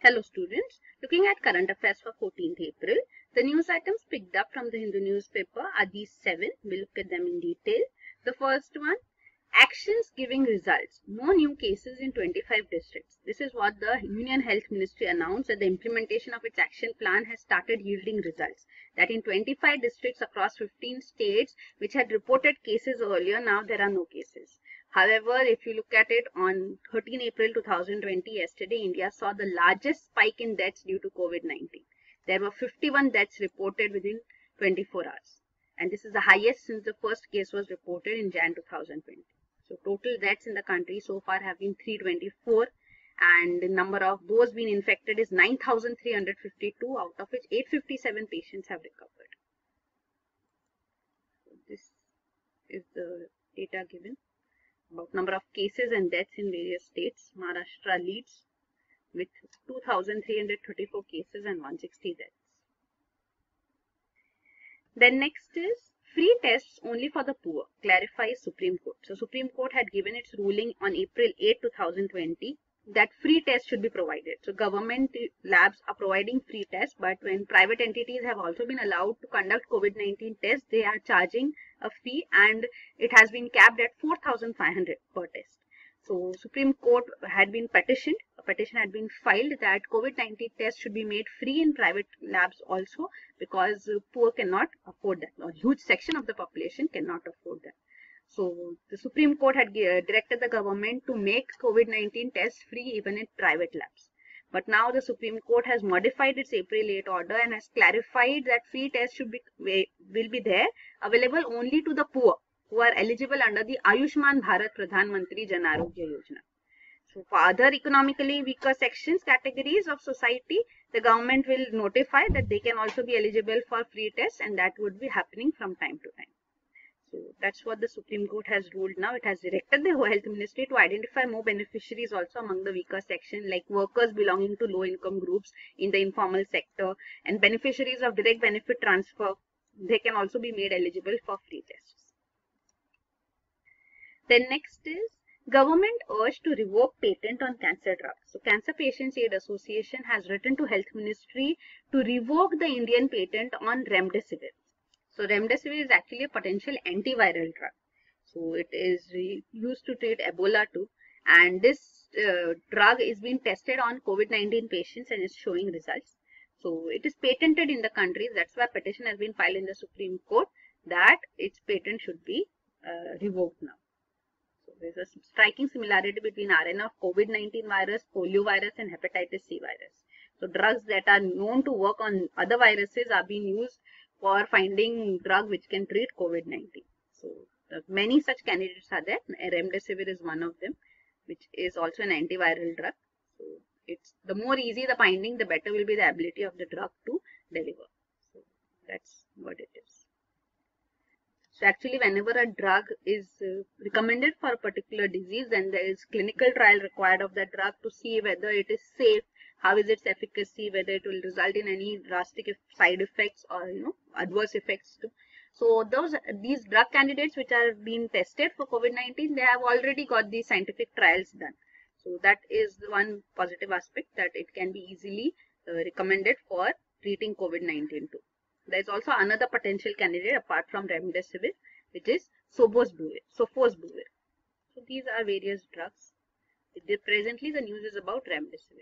Hello students, looking at current affairs for 14th April, the news items picked up from the Hindu newspaper are these 7. We'll look at them in detail. The first one, actions giving results. No new cases in 25 districts. This is what the Union Health Ministry announced, that the implementation of its action plan has started yielding results. That in 25 districts across 15 states which had reported cases earlier, now there are no cases. However, if you look at it on 13 April 2020, yesterday, India saw the largest spike in deaths due to COVID-19. There were 51 deaths reported within 24 hours. And this is the highest since the first case was reported in Jan 2020. So total deaths in the country so far have been 324. And the number of those being infected is 9,352, out of which 857 patients have recovered. So this is the data given about number of cases and deaths in various states. Maharashtra leads with 2,334 cases and 160 deaths. Then next is free tests only for the poor, clarifies Supreme Court. So Supreme Court had given its ruling on April 8, 2020 that free tests should be provided. So government labs are providing free tests, but when private entities have also been allowed to conduct COVID-19 tests, they are charging a fee, and it has been capped at 4,500 per test. So Supreme Court had been petitioned, a petition had been filed that COVID-19 tests should be made free in private labs also, because poor cannot afford that, or huge section of the population cannot afford that. So the Supreme Court had directed the government to make COVID-19 tests free even in private labs. But now the Supreme Court has modified its April 8 order and has clarified that free tests will be there, available only to the poor who are eligible under the Ayushman Bharat Pradhan Mantri Jan Arogya Yojana. So for other economically weaker sections, categories of society, the government will notify that they can also be eligible for free tests, and that would be happening from time to time. So that's what the Supreme Court has ruled now. It has directed the Health Ministry to identify more beneficiaries also among the weaker section, like workers belonging to low income groups in the informal sector and beneficiaries of direct benefit transfer. They can also be made eligible for free tests. Then next is government urged to revoke patent on cancer drugs. So Cancer Patients Aid Association has written to Health Ministry to revoke the Indian patent on remdesivir. So remdesivir is actually a potential antiviral drug. So it is used to treat Ebola too, and this drug is being tested on COVID-19 patients and is showing results. So it is patented in the country. That's why a petition has been filed in the Supreme Court that its patent should be revoked now. So there's a striking similarity between RNA of COVID-19 virus, polio virus and hepatitis C virus. So drugs that are known to work on other viruses are being used for finding drug which can treat COVID-19. So many such candidates are there. Remdesivir is one of them, which is also an antiviral drug. So it's the more easy the finding, the better will be the ability of the drug to deliver. So that's what it is. So actually, whenever a drug is recommended for a particular disease, then there is clinical trial required of that drug to see whether it is safe, how is its efficacy, whether it will result in any drastic side effects or adverse effects too. So these drug candidates which are being tested for COVID-19, they have already got these scientific trials done. So that is the one positive aspect, that it can be easily recommended for treating COVID-19 too. There is also another potential candidate apart from remdesivir, which is sofosbuvir. So these are various drugs. Presently, the news is about remdesivir.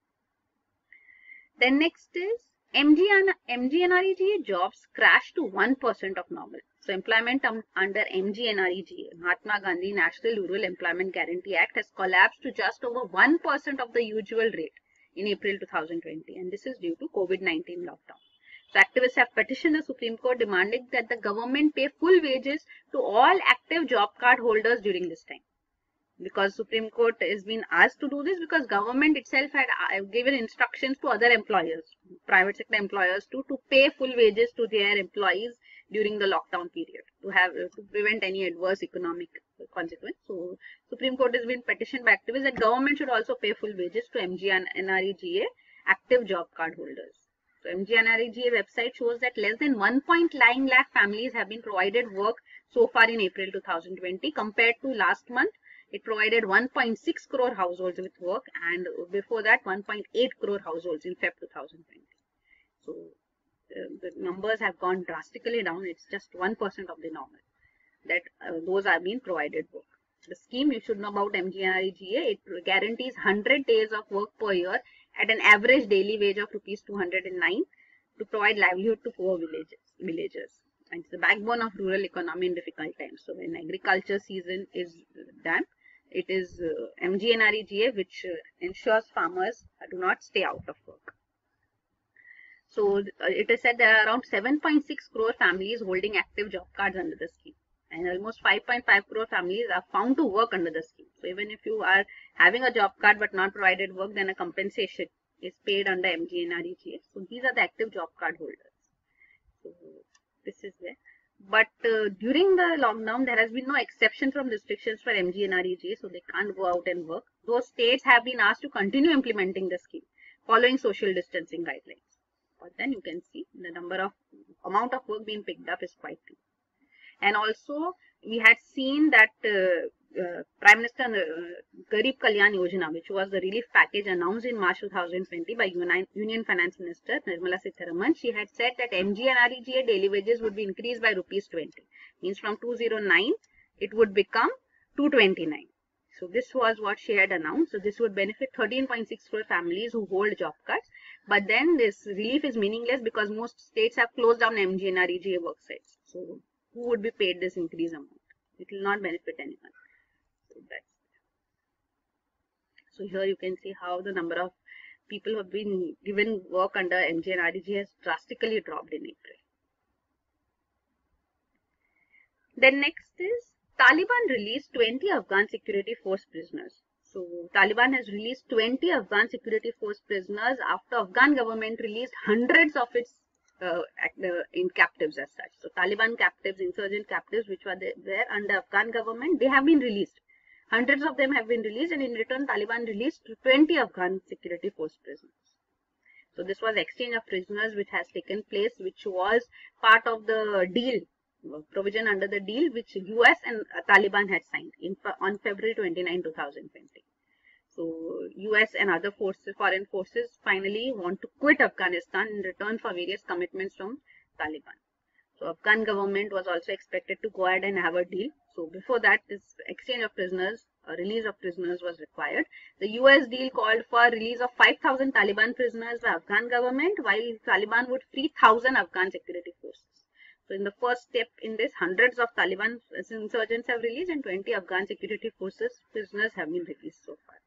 Then next is MGNREGA jobs crashed to 1% of normal. So employment under MGNREGA, Mahatma Gandhi National Rural Employment Guarantee Act, has collapsed to just over 1% of the usual rate in April 2020, and this is due to COVID-19 lockdown. So activists have petitioned the Supreme Court demanding that the government pay full wages to all active job card holders during this time. Because Supreme Court has been asked to do this because government itself had given instructions to other employers, private sector employers to pay full wages to their employees during the lockdown period to prevent any adverse economic consequence. So Supreme Court has been petitioned by activists that government should also pay full wages to MGNREGA active job card holders. So MGNREGA website shows that less than 1.9 lakh families have been provided work so far in April 2020 compared to last month. It provided 1.6 crore households with work, and before that 1.8 crore households in Feb 2020. So the numbers have gone drastically down. It's just 1% of the normal that those are being provided work. The scheme, you should know about MGNREGA. It guarantees 100 days of work per year at an average daily wage of rupees 209 to provide livelihood to poor villagers. And it's the backbone of rural economy in difficult times. So when agriculture season is done, it is MGNREGA which ensures farmers do not stay out of work. So it is said there are around 7.6 crore families holding active job cards under the scheme, and almost 5.5 crore families are found to work under the scheme. So even if you are having a job card but not provided work, then a compensation is paid under MGNREGA. So these are the active job card holders. So this is there. But during the lockdown, there has been no exception from restrictions for MGNREGA, so they can't go out and work. Those states have been asked to continue implementing the scheme following social distancing guidelines. But then you can see the amount of work being picked up is quite low. And also we had seen that Prime Minister Garib Kalyan Yojana, which was the relief package announced in March 2020 by Union Finance Minister Nirmala Sitharaman. She had said that MGNREGA daily wages would be increased by rupees 20. Means from 209 it would become 229. So this was what she had announced. So this would benefit 13.6 crore families who hold job cards. But then this relief is meaningless because most states have closed down MGNREGA work sites. So who would be paid this increased amount? It will not benefit anyone. So here you can see how the number of people who have been given work under MGNREGA has drastically dropped in April. Then next is Taliban released 20 Afghan security force prisoners. So Taliban has released 20 Afghan security force prisoners after Afghan government released hundreds of its in captives as such. So Taliban captives, insurgent captives which were there under Afghan government, they have been released. Hundreds of them have been released, and in return Taliban released 20 Afghan security force prisoners. So this was exchange of prisoners which has taken place, which was part of the deal, provision under the deal which US and Taliban had signed on February 29, 2020. So US and other foreign forces finally want to quit Afghanistan in return for various commitments from Taliban. So Afghan government was also expected to go ahead and have a deal. So before that, this exchange of prisoners, release of prisoners was required. The US deal called for release of 5,000 Taliban prisoners by Afghan government, while Taliban would free 1,000 Afghan security forces. So in the first step in this, hundreds of Taliban insurgents have released and 20 Afghan security forces prisoners have been released so far.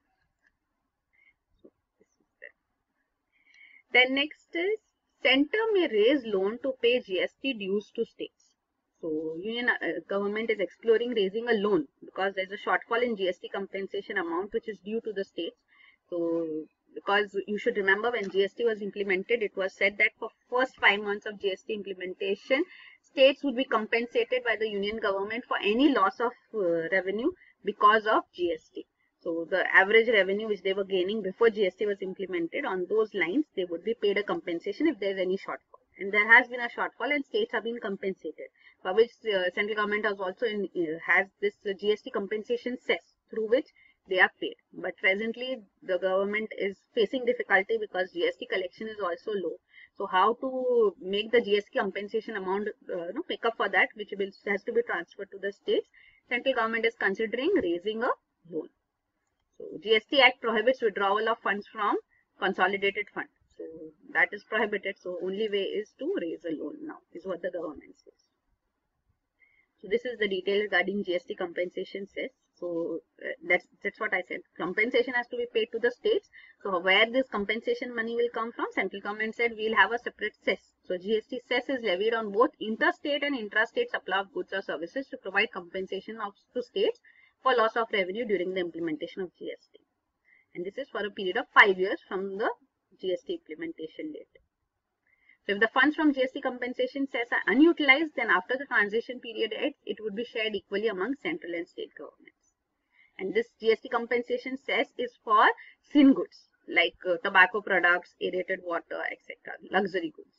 So this is there. Then next is Center may raise loan to pay GST dues to states. So Union government is exploring raising a loan because there is a shortfall in GST compensation amount which is due to the states. So because you should remember when GST was implemented, it was said that for first 5 months of GST implementation, states would be compensated by the Union government for any loss of revenue because of GST. So the average revenue which they were gaining before GST was implemented, on those lines they would be paid a compensation if there is any shortfall. And there has been a shortfall and states have been compensated, for which central government has also has this GST compensation cess through which they are paid. But presently the government is facing difficulty because GST collection is also low. So how to make the GST compensation amount make up for that, which has to be transferred to the states? Central government is considering raising a loan. So GST Act prohibits withdrawal of funds from consolidated fund. So that is prohibited. So only way is to raise a loan now, is what the government says. So this is the detail regarding GST compensation cess. So that's what I said. Compensation has to be paid to the states. So where this compensation money will come from? Central government said we'll have a separate cess. So GST cess is levied on both interstate and intrastate supply of goods or services to provide compensation to states for loss of revenue during the implementation of GST. And this is for a period of 5 years from the GST implementation date. So if the funds from GST compensation cess are unutilized, then after the transition period ends, it would be shared equally among central and state governments. And this GST compensation cess is for thin goods like tobacco products, aerated water, etc., luxury goods.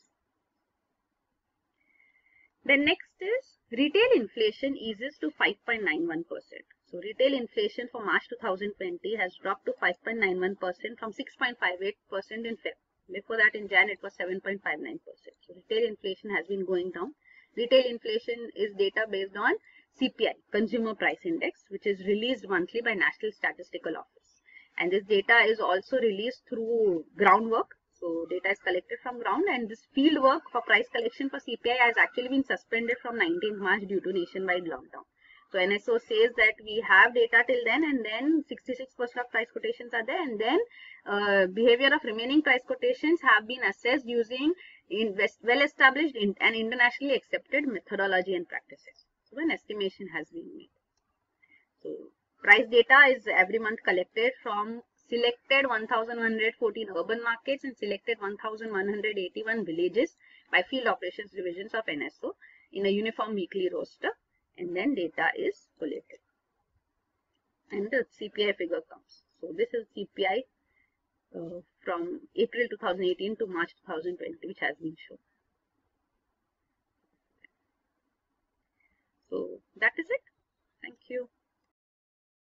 Then next is retail inflation eases to 5.91%. So retail inflation for March 2020 has dropped to 5.91% from 6.58% in Feb. Before that, in Jan, it was 7.59%. So retail inflation has been going down. Retail inflation is data based on CPI, Consumer Price Index, which is released monthly by National Statistical Office. And this data is also released through groundwork. So data is collected from ground, and this field work for price collection for CPI has actually been suspended from 19th March due to nationwide lockdown. So NSO says that we have data till then, and then 66% of price quotations are there, and then behavior of remaining price quotations have been assessed using well-established and internationally accepted methodology and practices. So an estimation has been made. So price data is every month collected from selected 1,114 urban markets and selected 1,181 villages by field operations divisions of NSO in a uniform weekly roster. And then data is collated and the CPI figure comes. So this is CPI from April 2018 to March 2020, which has been shown. So that is it.